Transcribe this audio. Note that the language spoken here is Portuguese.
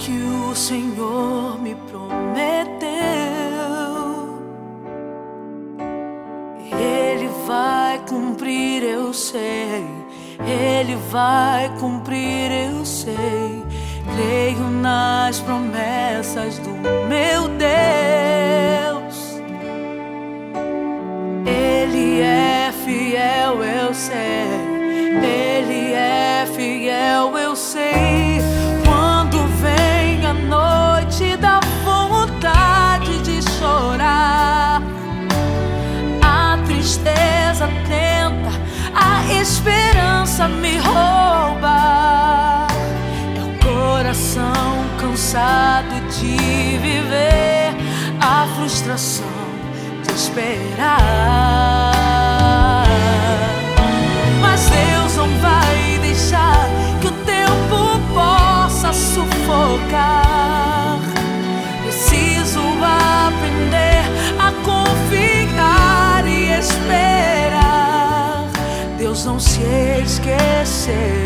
que o Senhor me prometeu, Ele vai cumprir, eu sei. Ele vai cumprir, eu sei. Creio nas promessas do meu Deus. Ele é fiel, eu sei. Ele é fiel, eu sei. Quando vem a noite dá vontade de chorar, a tristeza tenta, a esperança me rouba. É o coração cansado de viver, a frustração de esperar. Mas Deus não vai deixar que o tempo possa sufocar. Preciso aprender a confiar e esperar. Deus não se esqueceu.